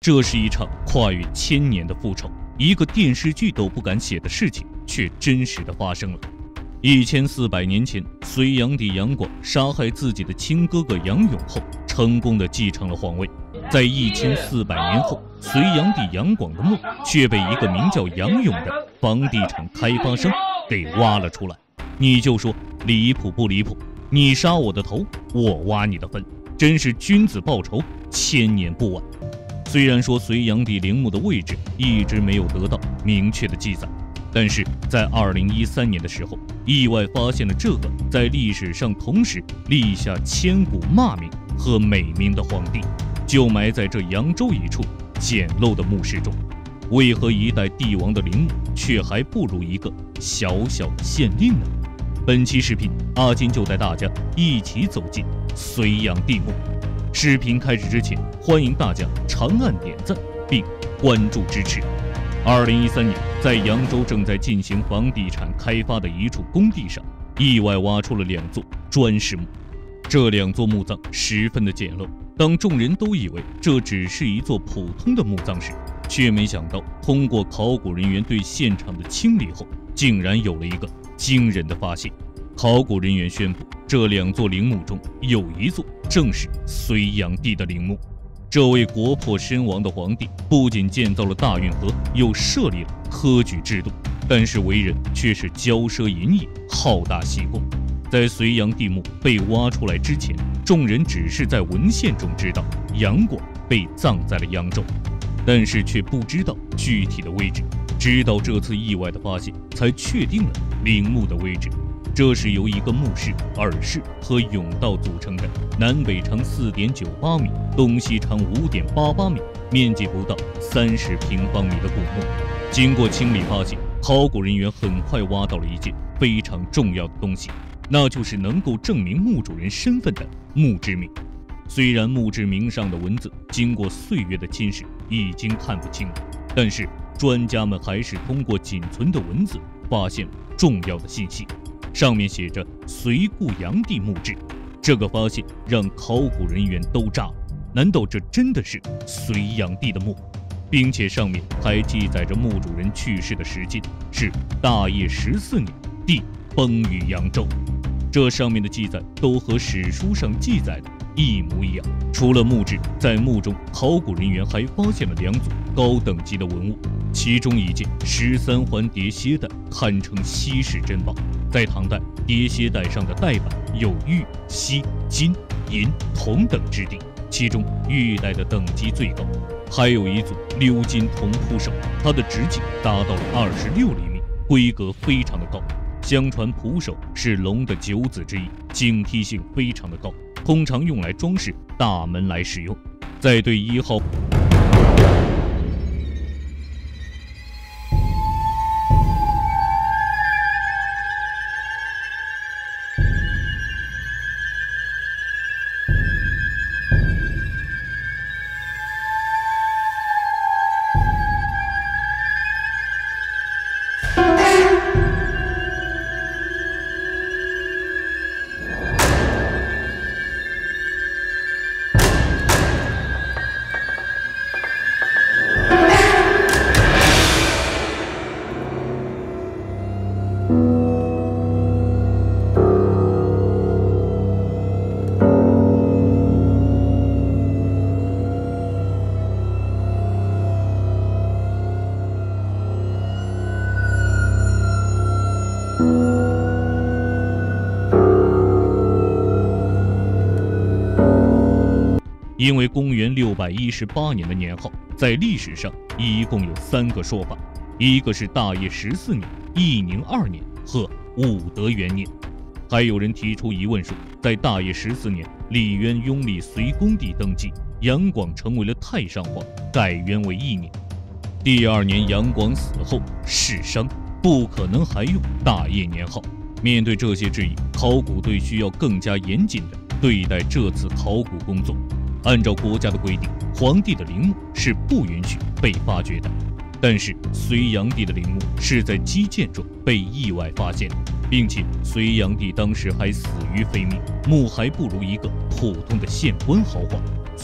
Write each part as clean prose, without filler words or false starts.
这是一场跨越1000年的复仇，一个电视剧都不敢写的事情，却真实的发生了。1400年前，隋炀帝杨广杀害自己的亲哥哥杨勇后，成功的继承了皇位。在1400年后，隋炀帝杨广的墓却被一个名叫杨勇的房地产开发商给挖了出来。你就说离谱不离谱？你杀我的头，我挖你的坟，真是君子报仇，1000年不晚。虽然说隋炀帝陵墓的位置一直没有得到明确的记载，但是在2013年的时候，意外发现了这个在历史上同时立下千古骂名和美名的皇帝，就埋在这扬州一处简陋的墓室中。为何一代帝王的陵墓却还不如一个小小的县令呢？本期视频，阿金就带大家一起走进隋炀帝墓。视频开始之前，欢迎大家长按点赞并关注支持。2013年，在扬州正在进行房地产开发的一处工地上，意外挖出了2座砖石墓。这2座墓葬十分的简陋，当众人都以为这只是一座普通的墓葬时，却没想到通过考古人员对现场的清理后，竟然有了一个惊人的发现。考古人员宣布，这2座陵墓中有一座正是隋炀帝的陵墓。这位国破身亡的皇帝不仅建造了大运河，又设立了科举制度，但是为人却是骄奢淫逸，好大喜功。在隋炀帝墓被挖出来之前，众人只是在文献中知道杨广被葬在了扬州，但是却不知道具体的位置。直到这次意外的发现，才确定了陵墓的位置。这是由一个墓室、耳室和甬道组成的，南北长4.98米，东西长5.88米，面积不到30平方米的古墓。经过清理发现，考古人员很快挖到了一件非常重要的东西，那就是能够证明墓主人身份的墓志铭。虽然墓志铭上的文字经过岁月的侵蚀已经看不清了，但是专家们还是通过仅存的文字发现了重要的信息。上面写着隋故炀帝墓志，这个发现让考古人员都炸了。难道这真的是隋炀帝的墓？并且上面还记载着墓主人去世的时间是大业14年，帝崩于扬州。这上面的记载都和史书上记载的一模一样。除了墓志，在墓中考古人员还发现了2组高等级的文物，其中一件13环叠楔带堪称稀世珍宝。在唐代，叠楔带上的带板有玉、锡、金、银、铜等质地，其中玉带的等级最高。还有一组鎏金铜铺首，它的直径达到了26厘米，规格非常的高。相传蒲首是龙的9子之一，警惕性非常的高，通常用来装饰大门来使用。在对1号因为公元618年的年号，在历史上一共有3个说法，一个是大业14年、义宁2年和武德元年。还有人提出疑问说，在大业14年，李渊拥立隋恭帝登基，杨广成为了太上皇，改元为义年。第2年杨广死后世伤，不可能还用大业年号。面对这些质疑，考古队需要更加严谨地对待这次考古工作。按照国家的规定，皇帝的陵墓是不允许被发掘的。但是隋炀帝的陵墓是在基建中被意外发现的，并且隋炀帝当时还死于非命，墓还不如一个普通的县官豪华，所以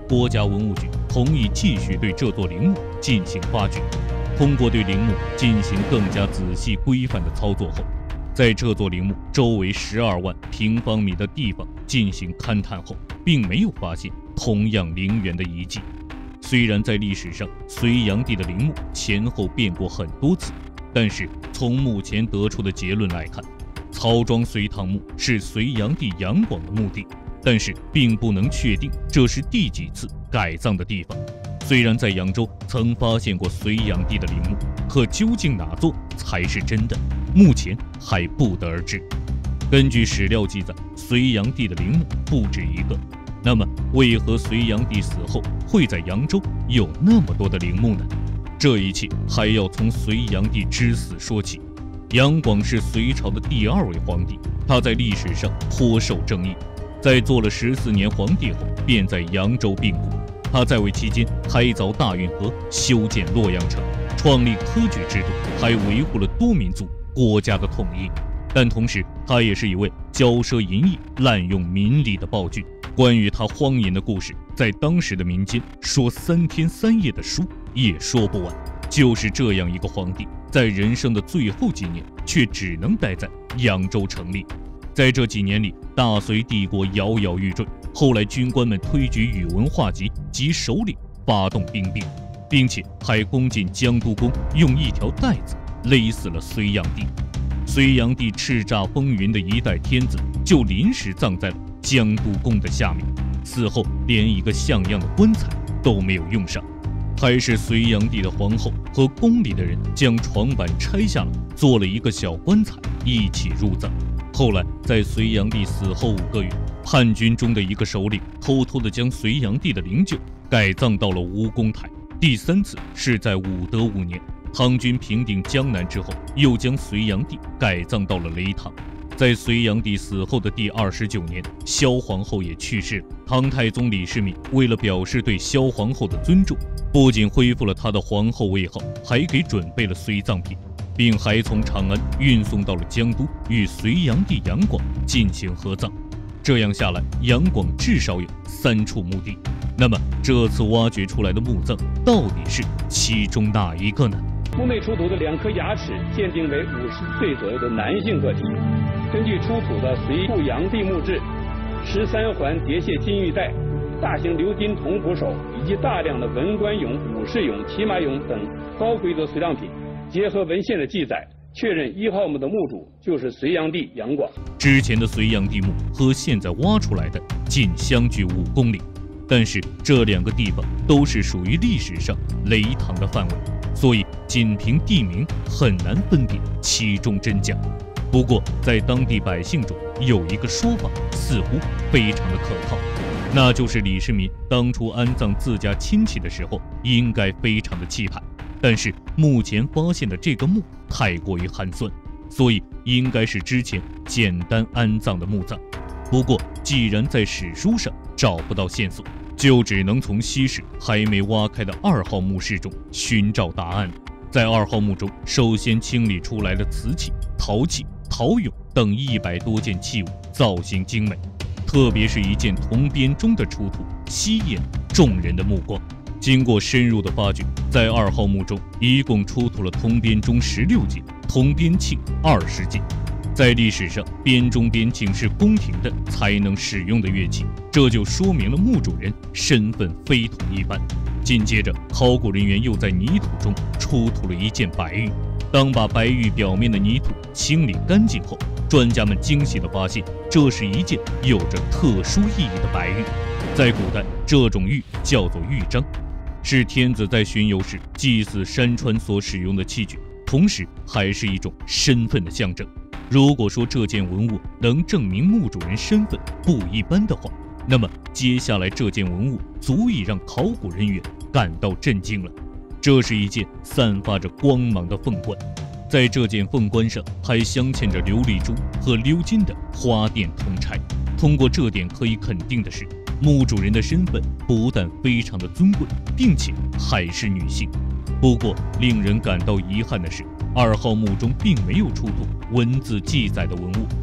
国家文物局同意继续对这座陵墓进行发掘。通过对陵墓进行更加仔细规范的操作后，在这座陵墓周围12万平方米的地方进行勘探后，并没有发现同样陵园的遗迹。虽然在历史上隋炀帝的陵墓前后变过很多次，但是从目前得出的结论来看，曹庄隋唐墓是隋炀帝杨广的墓地，但是并不能确定这是第几次改葬的地方。虽然在扬州曾发现过隋炀帝的陵墓，可究竟哪座才是真的，目前还不得而知。根据史料记载，隋炀帝的陵墓不止一个，那么为何隋炀帝死后会在扬州有那么多的陵墓呢？这一切还要从隋炀帝之死说起。杨广是隋朝的第2位皇帝，他在历史上颇受争议，在做了14年皇帝后，便在扬州病故。他在位期间开凿大运河，修建洛阳城，创立科举制度，还维护了多民族国家的统一。但同时，他也是一位骄奢淫逸、滥用民力的暴君。关于他荒淫的故事，在当时的民间说3天3夜的书也说不完。就是这样一个皇帝，在人生的最后几年，却只能待在扬州城里。在这几年里，大隋帝国摇摇欲坠。后来军官们推举宇文化及及首领发动兵变，并且还攻进江都宫，用一条带子勒死了隋炀帝。隋炀帝叱咤风云的一代天子就临时葬在了江都宫的下面，死后连一个像样的棺材都没有用上。还是隋炀帝的皇后和宫里的人将床板拆下了，做了一个小棺材一起入葬。后来在隋炀帝死后5个月，叛军中的一个首领偷偷地将隋炀帝的灵柩改葬到了吴公台。第3次是在武德5年，唐军平定江南之后，又将隋炀帝改葬到了雷堂。在隋炀帝死后的第29年，萧皇后也去世了。唐太宗李世民为了表示对萧皇后的尊重，不仅恢复了她的皇后位号，还给准备了随葬品，并还从长安运送到了江都，与隋炀帝杨广进行合葬。这样下来，杨广至少有3处墓地。那么这次挖掘出来的墓葬到底是其中哪一个呢？ 墓内出土的2颗牙齿鉴定为50岁左右的男性个体。根据出土的隋复炀帝墓志、13环叠蟹金玉带、大型鎏金铜璞手以及大量的文官俑、武士俑、骑马俑等高规格随葬品，结合文献的记载，确认1号墓的墓主就是隋炀帝杨广。 之前的隋炀帝墓和现在挖出来的仅相距5公里，但是这2个地方都是属于历史上雷堂的范围，所以仅凭地名很难分辨其中真假。不过在当地百姓中有一个说法似乎非常的可靠，那就是李世民当初安葬自家亲戚的时候应该非常的气派，但是目前发现的这个墓太过于寒酸，所以应该是之前简单安葬的墓葬。不过既然在史书上找不到线索，就只能从西市还没挖开的2号墓室中寻找答案。在2号墓中，首先清理出来的瓷器、陶器、陶俑等100多件器物，造型精美，特别是一件铜编钟的出土，吸引众人的目光。经过深入的发掘，在2号墓中一共出土了铜编钟16件，铜编磬20件。在历史上，编钟编磬是宫廷的才能使用的乐器，这就说明了墓主人身份非同一般。紧接着，考古人员又在泥土中出土了一件白玉。当把白玉表面的泥土清理干净后，专家们惊喜地发现，这是一件有着特殊意义的白玉。在古代，这种玉叫做玉章，是天子在巡游时祭祀山川所使用的器具，同时还是一种身份的象征。如果说这件文物能证明墓主人身份不一般的话，那么接下来这件文物足以让考古人员感到震惊了。这是一件散发着光芒的凤冠，在这件凤冠上还镶嵌着琉璃珠和鎏金的花钿铜钗。通过这点可以肯定的是，墓主人的身份不但非常的尊贵，并且还是女性。不过令人感到遗憾的是，2号墓中并没有出土文字记载的文物。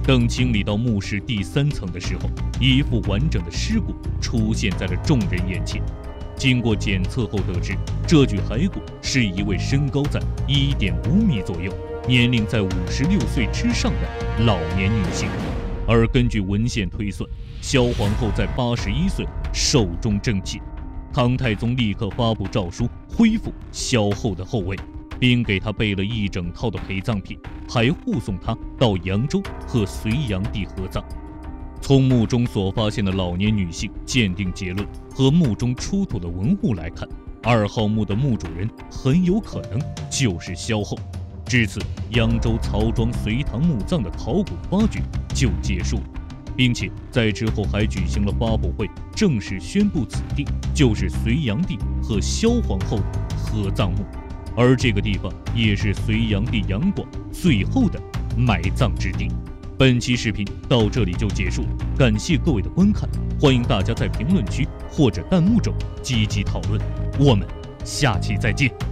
等清理到墓室第3层的时候，一副完整的尸骨出现在了众人眼前。经过检测后得知，这具骸骨是一位身高在1.5米左右，年龄在56岁之上的老年女性。而根据文献推算，萧皇后在81岁寿终正寝。唐太宗立刻发布诏书，恢复萧后的后位，并给她备了一整套的陪葬品，还护送她到扬州和隋炀帝合葬。从墓中所发现的老年女性鉴定结论和墓中出土的文物来看，2号墓的墓主人很有可能就是萧后。至此，扬州曹庄隋唐墓葬的考古发掘就结束了，并且在之后还举行了发布会，正式宣布此地就是隋炀帝和萧皇后的合葬墓，而这个地方也是隋炀帝杨广最后的埋葬之地。本期视频到这里就结束了，感谢各位的观看，欢迎大家在评论区或者弹幕中积极讨论，我们下期再见。